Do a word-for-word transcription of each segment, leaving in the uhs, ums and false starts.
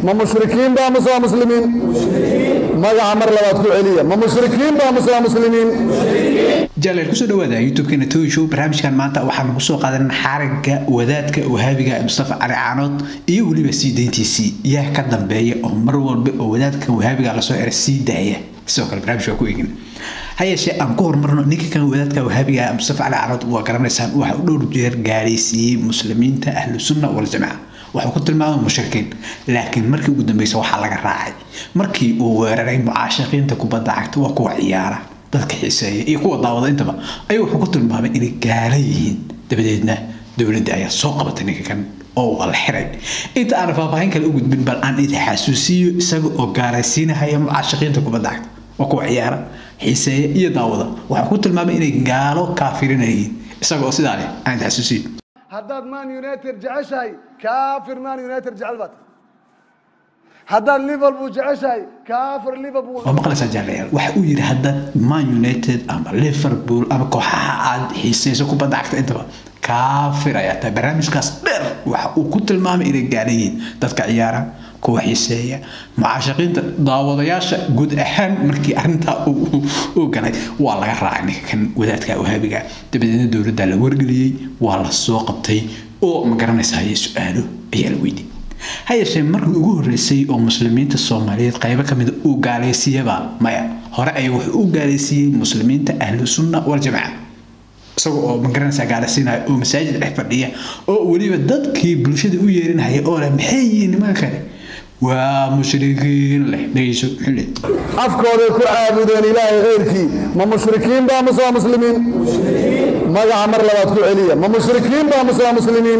ما مشركين با مسوا مسلمين ماذا عمر لواد كعلية ما مشركين با مسوا مسلمين جلال كسر وذا يوتيوب كنا توي شو برامج كان مانتا وحنا كسر قادرين حركة وذاتك وهابي مصطفى على عناد يقولي بس يدين تي سي يا كذا بيا عمر وذاتك وهابي على سؤال السي داية سوق البرامج شو كويجن هاي شيء أمكور مرة نيجي كان وذاتك وهابي مصطفى على عناد وكرم لسان وحدور جير جالسي مسلمين تأهل السنة والجماعة وحكوت الماء مشركين لكن مركي قدام بيسوا حلقة راعي مركي وراعي معاشقين تكوبا دعكت وكوا عيارة dadka xiiseeya iyo kuwa daawada intaba ayuu wuxuu ku tilmaamay inay gaala yihiin dabadeedna dawladda ayaa soo qabatay ninka kan oo wal xiray inta aan faahfaahin kale u gudbin bal aan idin xasuusiyo isaga oo gaaraysiinaya mucaashaqiinta kubadda cagta oo ku ciyaara xiiseeya iyo daawada wuxuu ku tilmaamay inay gaalo kaafirinayeen isaga oo sidaa leh aan xasuusiyo haddaad Man United jeceshahay kaafir Man United jecel baad هذا ليفربول جعشاي كافر ليفربول وما قال سجل واحد يجري هذا مان يونايتد أما ليفربول أما كوحاد حسيسه كوبا عكت أنت كافر يا برامج كاستر وكنت المام إلى الجارين تذكر عيارة كوا حسية معاشقين ضاوضياش جود أهم مركي أنت وقال والله راعني كان وذاتك وهابك تبدأ الدور ده لورجلي والله السوق بتي أو مقارنة سهي سؤاله هي الويدي هاي الشيء مرة يقول رئيسي أو مسلمين الصومالية قريبا كم يدقوا جالسية با ما هراء يوحوا جالسية مسلمين أهل السنة والجماعة سو مقرن سجالسين أو مساجد الحفرية أو ولي بدت كي بلشة ويرين هاي أولا محيين ما كان ومشركين له ليش حلي أفكار كل عابدين إلهي غيرك ما مشركين با مسوا مسلمين ما عمر لواد كل علية ما مشركين با مسوا مسلمين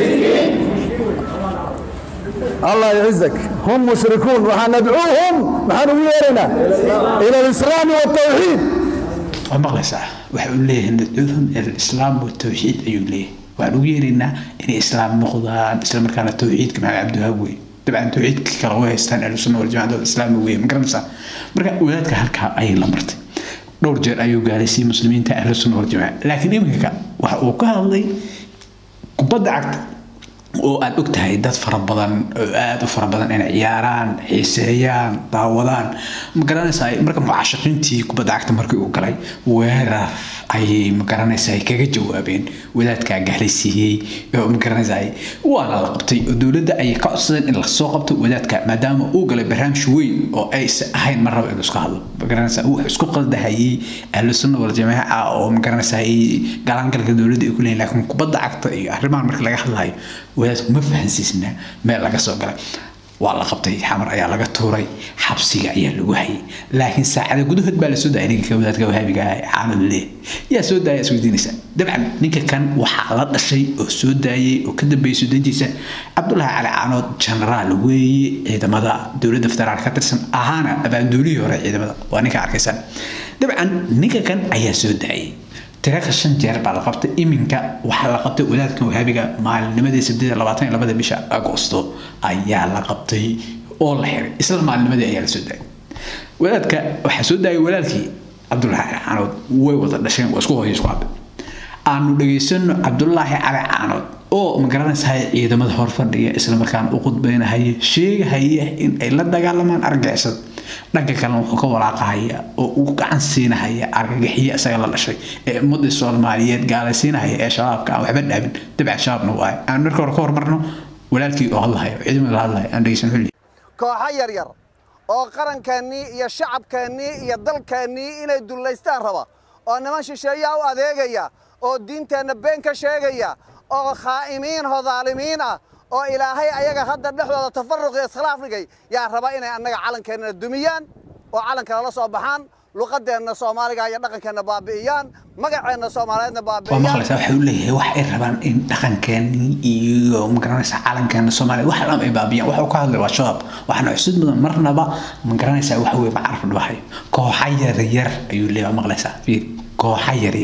الله يعزك هم مشركون وحندعوهم وحنويرنا إلى الإسلام والتوحيد ومغلسة وحقول ليه ندعوهم إلى الإسلام والتوحيد أيو ليه وحنويرنا إن الإسلام مقضى الإسلام كان التوحيد كما عبد هوي طبعا التوحيد كرواه يستان أهل السنة والجماعة والإسلام هوي مقرمسة مركا ولادك هلكا أي لمرتي دور جير أيو جالسي مسلمين أهل السنة والجماعة لكن إمكا وحقوقها الله كبض عقد oo aad ogtahay dad fara badan oo aad u fara badan in ciyaaraan xiiseeyaan daawadaan ma garanaysaa marka mucaashaqiintii kubadda cagta markii uu galay weerar ay ma garanaysaa kaga jawaabeen wadaadka gahlaysiiyay oo ma garanaysaa waa la qabtay oo dawladda ay ka codsadeen in la soo qabto wadaadka maadaama uu galay barnaamij weyn oo ay ahayn mar raba inuu iska hadlo ma garanaysaa uu isku qaldahayay ahlu sunna wal jamaa oo ma garanaysaa galaan galka dawladda ay ku leeyihiin laakiin kubadda cagta iyo arrimahan marka laga hadlayo وياك ما فهمسيسنا ما لقى سوقنا والله قبتي حمر أيا لقى توري حبسي أيا لوحي لكن ساعة جودها تبال سودا يعني كودات كوهابي جاي عامل ليه يا سودا يا سودي نساء طبعا نيك كان وحالات الشيء وسودا وكذا بيسودين جيسا عبد الله على عناد جنرال وي إذا ماذا دولة دفتر على كترسن أهانا أبان دولي ورا إذا ماذا وأنا كعكسان طبعا نيك كان أيا سودا تراك الشن جار بعد قبض إيمانك وحلقت ولادك وهابيك مع النمذج سبدي لبعتين لبعض بيشا أغسطس أيها لقبتي أول حير إسلام مع النمذج أيها السوداء ولادك وحسود أي ولادك عبد الله عنود ووضع دشين واسكوه يسقط أنو دقيسن عبد الله على عنود أو مقرنس هاي إذا ما ظهر فردية إسلام كان أقود بين هاي شيء هي إن إلا دجال من أرجع سد dhanka kale wuxuu ka walaaqaya oo uu gacan siinaya argagaxiye isaga la dhashay ee muddo Soomaaliyeed gaalaysiinaya ee shabaabka aan waxba dhaabin dabcan shabaabna waa aan marka hore ka hormarno walaalkii oo hadlayo ciidamada la hadlayo aan dhageysan xulli kooxo yar yar oo qarankeennii iyo shacabkeennii iyo dalkeennii inay duleystaan raba oo niman shisheeya u adeegaya oo diinteena been ka sheegaya oo khaa'imiin hodaalimiin ah oo ilaahay ayaga hadda dhexdooda tafarruq iyo iskhilaaf dhigay yaa raba inay annaga calankeena dumiyaan oo calanka la soo baxaan luqadeena Soomaaliga iyo dhaqankeena baabi'iyaan magaceena Soomaaliyeedna baabi'iyaan ma khalaas waxa uu leeyahay wax ay rabaan in dhaqankeena iyo magaranaysa calankeena Soomaaliya wax la ay baabi'iyaan waxa uu ka hadlay waa shabaab waxna cusub mudan marnaba magaranaysa waxa weey macaraf dhawahay kooxo yar yar ayuu leeyahay ma khalaas fiir kooxo yar yar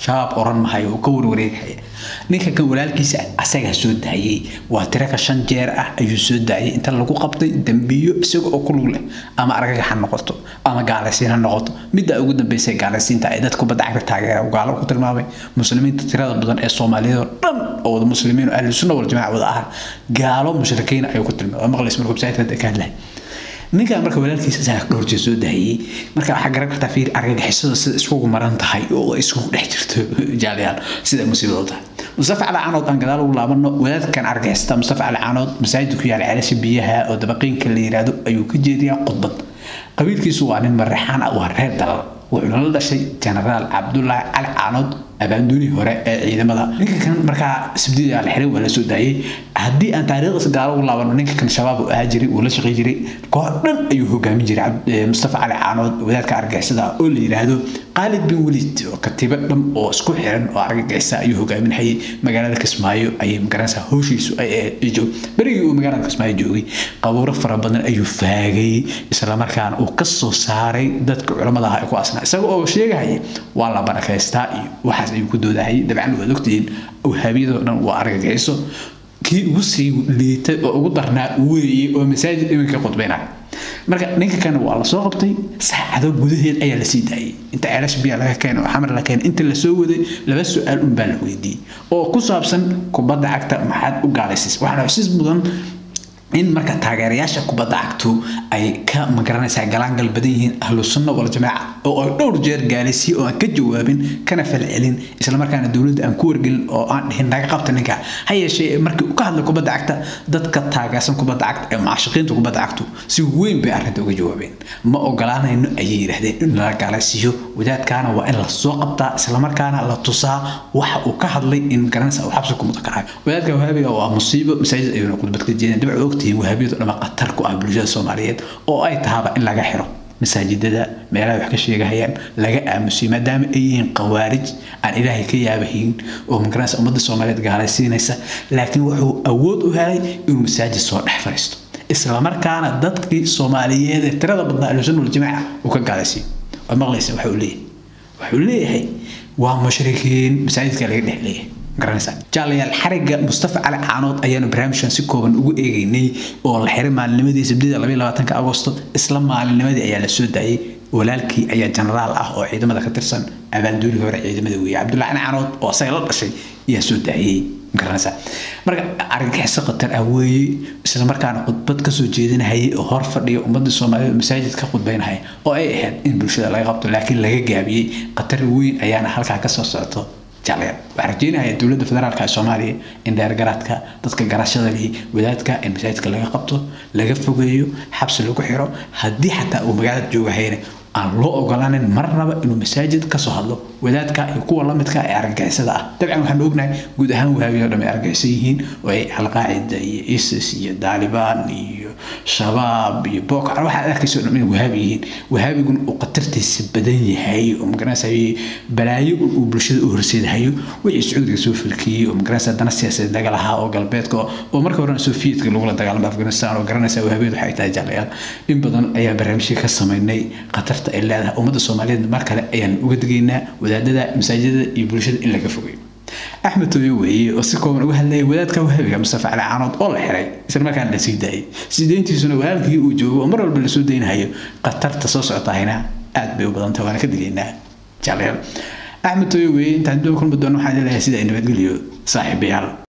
shabaab oran mahayo oo ka warwareegaya ninka kan walaalkiisa asaga soo daayay waa tiraka shan jeer ah ayuu soo daayay inta lagu qabtay dambiyo isaga oo ku lug leh ama argagax ha noqoto ama gaalaysiin ha noqoto midda ugu dambeysay gaalaysiinta ay dadku badda cagta taageera gaalo ku tilmaamay muslimiinta tirada badan ee Soomaaliyeed dhan oo muslimiin ahlu sunna wal jamaa wada ah gaalo mushrikiin ay ku tilmaamay maqlis markuu saayid ka hadlay ninka marka walaalkiisa sax dhowr jeer soo daayay marka waxa garan kartaa fiir argagixisada sida isku maran tahay oo isku dhex jirto jaaliyaan sida musiibada Mustafa Cali Caanood aan gadaal ugu laabano wadaadkan argagixisada Mustafa Cali Caanood masaajidku ku yaal ceelasha biyaha oo dabaqinka la yiraahdo ayuu ka jeediyaa khudbad qabiilkiisu waa nin marixaan ah waa reer dalal wuxuu la dhashay Generaal Abdullah Cali Caanood abaanduni hore ee ciidamada ninka kan marka sabdiida la xiray wala soo daayay hadii aan taariikhda gaar ugu laabano ninka kan shabaab oo ah jiray oo la shaqeey jiray koox dhan ayuu hogaamin jiray Mustafa Cali Caanood wadaadka argagixisada oo la yiraahdo Khalid bin Walid oo katiba dhan oo isku xiran oo argagixisa ayuu hogaaminayay magaalada Kismaayo ay magaranaysa howshiisu ay joog barigii uu magaalada Kismaayo joogay qabuuro fara badan ayuu faagay isla markaana uu ka soo saaray dadka culimada ah ee ku asnaa isaga oo sheegay waa la barakaystaa iyo waxa ay ku doodahay dabcan waa ogtiin oo habiyada dhan waa argagixisoo kii ugu sii liitay oo ugu darnaa weeyay oo masaajid iminka qodbayna marka ninka kan waa la soo qabtay saacado gudaheed ayaa la sii daayay inta ceelash biya laga keenay oo xamar la keenay inta la soo waday laba su'aal un baa la weydiiyay oo ku saabsan kubadda cagta maxaad u gaalaysay waxa xusis mudan in marka taageerayaasha kubadda cagtu ay ka magaranaysaa galaangal badan yihiin ahlu sunna wal jamaa oo ay dhowr jeer gaalaysi oo aan ka jawaabin kana falcelin isla markaana dawladda aan ku wargelin oo aan dhihin naga qabta ninka hayeeshee markii uu ka hadlay kubadda cagta dadka taageersan kubadda cagta ee mucaashiqiinta kubadda cagtu si weyn bay arrinta uga jawaabeen ma ogolaanayno ayay yiraahdeen in la gaalaysiyo wadaadkaana waa in la soo qabtaa isla markaana la tusaa waxa uu ka hadlay in garanaysa uu xabsi ku mudakacay wadaadka wahabiga waa musiibo masaajid ayuu khudbad ka jeedin dabcan wahabiyadu lama qatar ku ah bulshada Soomaaliyeed oo ay tahay in laga xiro masaajidada meelaha wax ka sheegayaan laga aamusiyo maadaama ay yihiin qawaarij aan ilaahay ka yaabahin oo magaranaysa ummadda Soomaaliyeed gaalaysiinaysa laakiin wuxuu awood u helay inuu masaajid soo dhex fariisto isla markaana dadkii Soomaaliyeed ee tirada badnaa ee sunnul jamaa uu ka gaalaysiyo oo maqlaysa waxa uu leeyahay waxa uu leeyahay waa mushrikiin masaajidka laga dhex leeyahay garanaysa jaaliyal xariga Mustafa Cali Caanood ayaanu barnaamijkan si kooban ugu eegaynay oo la xiray maalinimadii sabtida laba iyo labaatanka Agoosto isla maalinimadii ayaa la soo daayay walaalkii ayaa generaal ah oo ciidamada ka tirsan abaanduuli hore ciidamada weeye Abdullah Cali Caanood oo asay la dhashay ayaa soo daayay garanaysa marka argagixis qatar ah weeye isla markaana khudbad ka soo jeedinayay oo hor fadhiyo ummadda Soomaaliyeed masaajid ka khudbaynayay oo ay ahayd in bulshada laga qabto laakiin laga gaabiyay qatar weyn ayaana halka ka soo socdo jaaliyad waxaan dawladda federaalka Soomaaliya in dheer garadka dadka garashada leh wadaadka in masaajidka laga qabto laga fogeeyo xabsi lagu xiro hadii xataa uu magaalada joogahayna aan loo ogolaanin marnaba inuu masaajid ka soo hadlo wadaadka iyo kuwa la midka ee argagixisada ah dabcan waxaan ognahay guud ahaan wahabiyo dhamay argagixisay yihiin oo ay al-qaacida iyo ISIS iyo Taliban iyo shabaab iyo Boko Haram waxa arkayso in wahabiyiin wahabigun uu qatartiisa badan yahay oo magaranayay balaayo uu bulshada u horseedayo wixii Sacuudiga soo filkiyay oo magaranayay dana siyaasadeed laga lahaa oo galbeedka oo markii hore Soviyetka lagu la dagaalamay Afghanistan oo garanayay wahabiyadu waxay tahay jaaliyad in badan ayaa barnaamijka ka sameynay qatar إلا أمد الصوماليين مركلة أيان وجدنا ودادة مساجد يبلشد إلا كفوي أحمد تويوي وسكون وهلا ولاد كوهبي مصطفى على عانود الله حري يصير ما كان لسيداي سيدين تيسون وهالك يوجو ومر بالسودين هاي قطر تصوص عطاهنا أد بيوبضن توانا كدقينا جالين أحمد تويوي أنت عندكم بدون حاجة لا سيدا إنه تقوليو صاحب يال